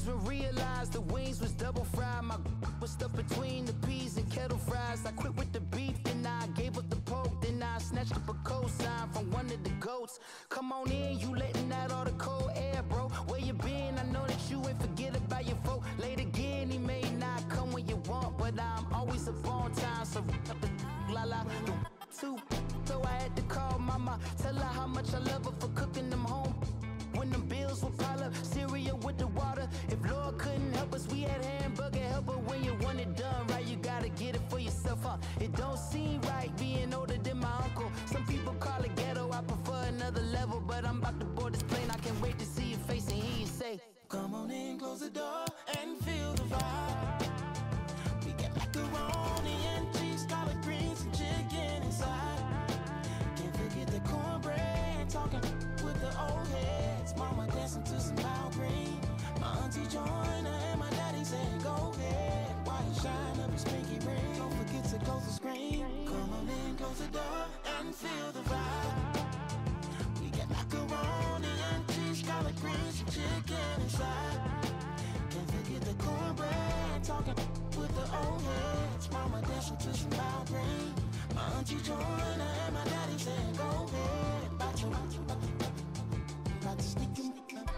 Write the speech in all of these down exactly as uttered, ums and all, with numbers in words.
dreams were realized. The wings was double fried. My was stuffed between the peas and kettle fries. I quit with the beef, then I gave up the pork. Then I snatched up a cosign from one of the goats. Come on in, you letting out all the cold air, bro. Where you been? I know that you ain't forget about your folk. Late again, he may not come when you want, but I'm always up on time. So up the la la the two. So I had to call mama, tell her how much I love her for cooking them home. When them bills would pile up, cereal with the water. If Lord couldn't help us, we had hamburger helper. When you want it done right, you gotta get it for yourself, huh? It don't seem right being older than my uncle. Some people call it ghetto, I prefer another level. But I'm about to board this plane, I can't wait to see your face and hear you say, come on in, close the door and feel the vibe. We got macaroni and cheese, collard greens and chicken inside. Can't forget the cornbread, talking with the old heads. Mama dancing to some loud green. My auntie joined her and my daddy said, go ahead. While you shine up his pinky ring, don't forget to close the screen. Come on in, close the door and feel the vibe. We got macaroni and cheese, collard greens and chicken inside. Can't forget the cornbread, talking with the old heads. Mama dancing to some loud green. My auntie joined her and my daddy said, go ahead. About to, about to, about to, about to sneak in.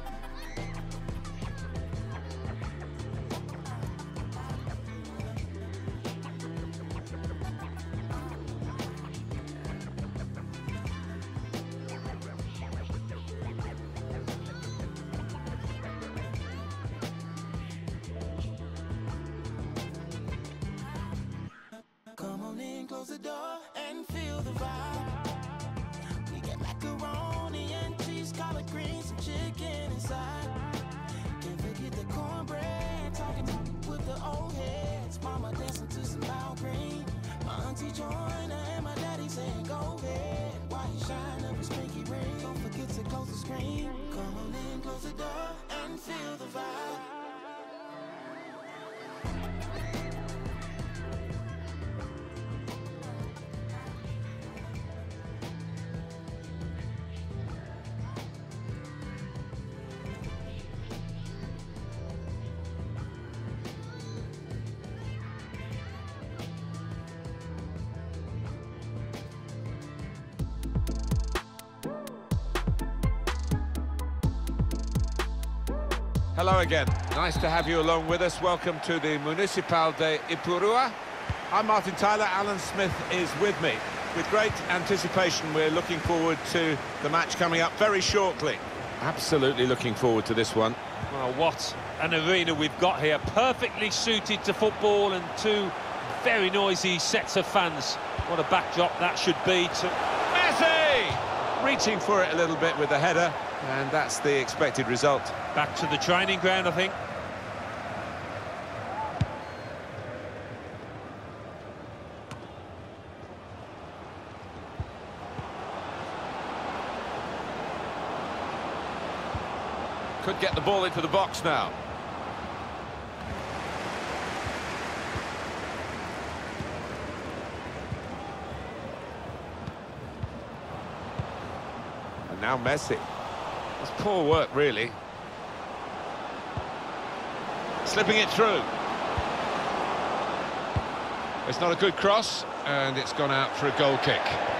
Close the door and feel the vibe. We got macaroni and cheese, collard greens and chicken inside. Can't forget the cornbread, talking with the old heads. Mama dancing to some loud green. My auntie joined her and my daddy said, go ahead. While you shine up his pinky ring, don't forget to close the screen. Come on in, close the door and feel the vibe. Hello again. Nice to have you along with us. Welcome to the Municipal de Ipurua. I'm Martin Tyler. Alan Smith is with me. With great anticipation, we're looking forward to the match coming up very shortly. Absolutely looking forward to this one. Well, what an arena we've got here. Perfectly suited to football and two very noisy sets of fans. What a backdrop that should be to Messi! Reaching for it a little bit with the header, and that's the expected result. Back to the training ground, I think. Could get the ball into the box now. And now Messi. It's poor work, really. Slipping it through. It's not a good cross, and it's gone out for a goal kick.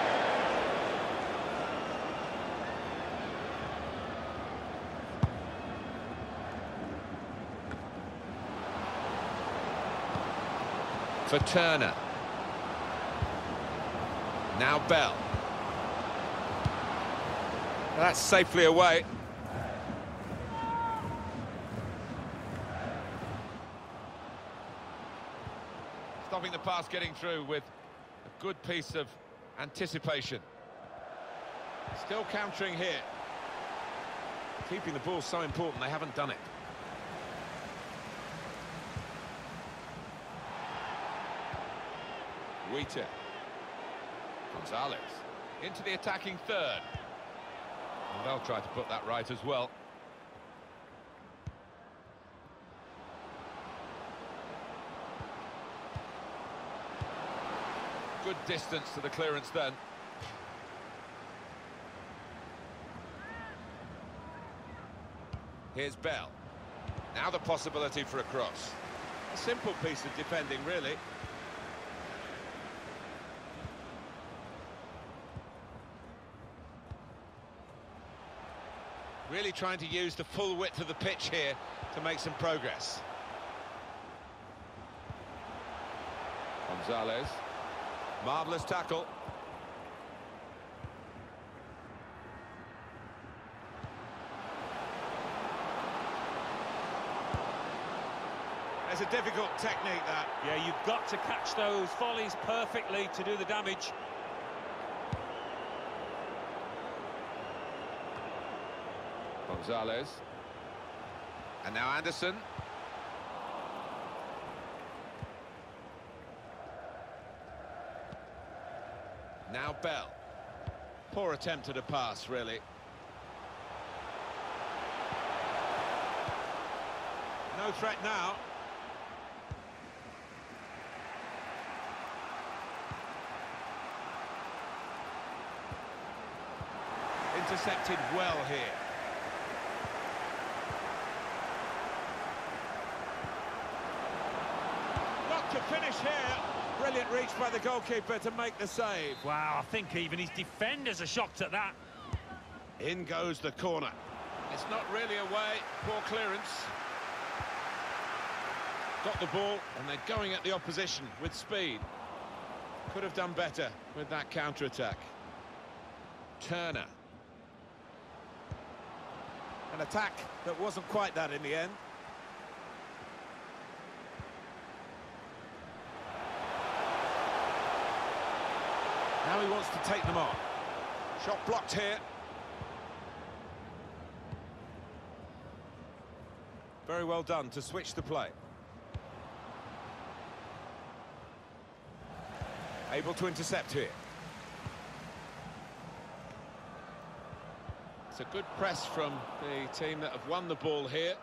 For Turner. Now Bell. That's safely away. Stopping the pass getting through with a good piece of anticipation. Still countering here. Keeping the ball so important, they haven't done it. Wheater. Gonzalez into the attacking third. And they'll try to put that right as well. Good distance to the clearance then. Here's Bell. Now the possibility for a cross. A simple piece of defending, really. Really trying to use the full width of the pitch here to make some progress. Gonzalez. Marvellous tackle. It's a difficult technique, that. Yeah, you've got to catch those volleys perfectly to do the damage. Gonzalez. And now Anderson. Now Bell. Poor attempt at a pass, really. No threat now. Intercepted well here. Not to finish here. Brilliant reach by the goalkeeper to make the save. Wow, I think even his defenders are shocked at that. In goes the corner. It's not really away. Poor clearance. Got the ball, and they're going at the opposition with speed. Could have done better with that counter-attack. Turner. An attack that wasn't quite that in the end. Now he wants to take them on. Shot blocked here. Very well done to switch the play. Able to intercept here. It's a good press from the team that have won the ball here.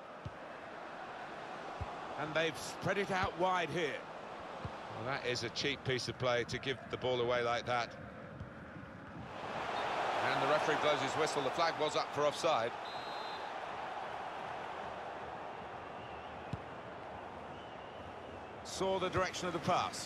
And they've spread it out wide here. Well, that is a cheap piece of play to give the ball away like that. And the referee blows his whistle. The flag was up for offside. Saw the direction of the pass.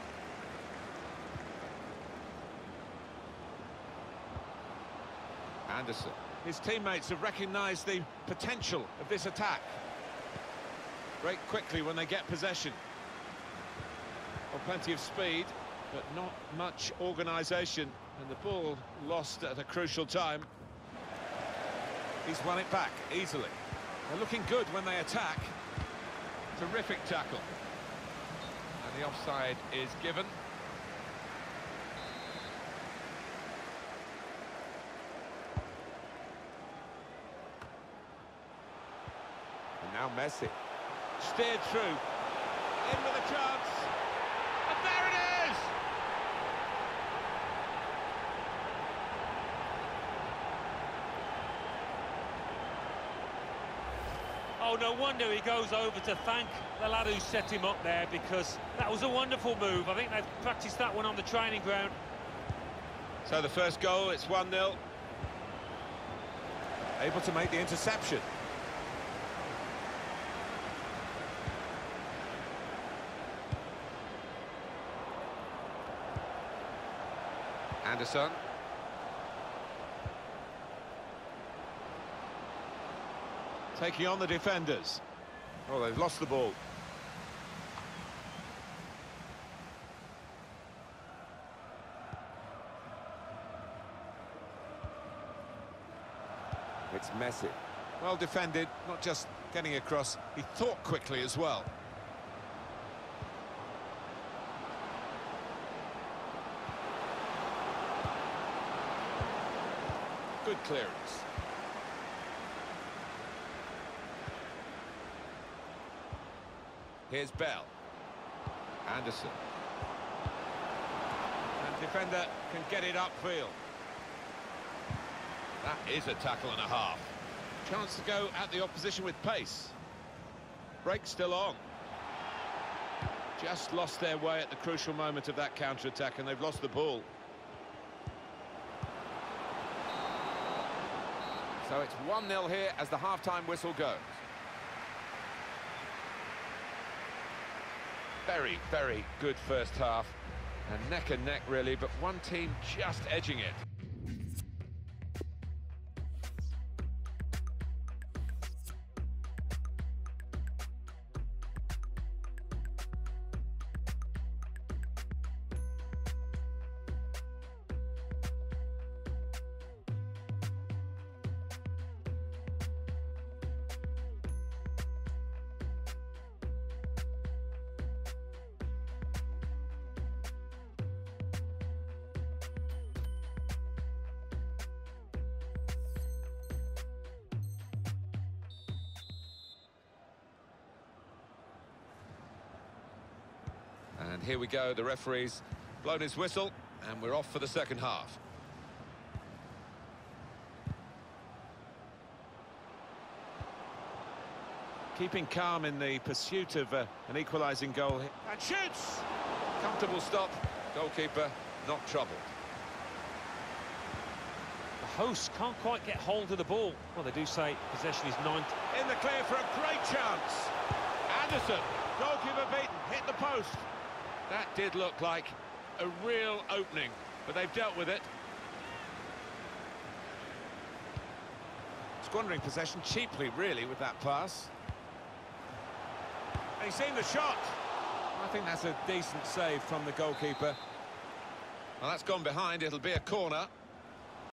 Anderson. His teammates have recognised the potential of this attack. Break quickly when they get possession. Well, plenty of speed, but not much organisation, and the ball lost at a crucial time. He's won it back easily. They're looking good when they attack. Terrific tackle. And the offside is given. And now Messi. Steered through. In with a chance. And there it is! Oh, no wonder he goes over to thank the lad who set him up there, because that was a wonderful move. I think they've practiced that one on the training ground. So the first goal, it's one nil. Able to make the interception. Anderson. Taking on the defenders. Oh, they've lost the ball. It's Messi. Well defended, not just getting across, he thought quickly as well. Good clearance. Here's Bell. Anderson. And defender can get it upfield. That is a tackle and a half. Chance to go at the opposition with pace. Break still on. Just lost their way at the crucial moment of that counter-attack, and they've lost the ball. So it's one nil here as the half-time whistle goes. very, very good first half. And neck and neck, really, but one team just edging it. And here we go, the referee's blown his whistle, and we're off for the second half. Keeping calm in the pursuit of uh, an equalising goal. And shoots! Comfortable stop, goalkeeper not troubled. The hosts can't quite get hold of the ball. Well, they do say possession is ninety. In the clear for a great chance. Anderson, goalkeeper beaten, hit the post. That did look like a real opening, but they've dealt with it. Squandering possession cheaply, really, with that pass. And he's seen the shot. I think that's a decent save from the goalkeeper. Well, that's gone behind. It'll be a corner.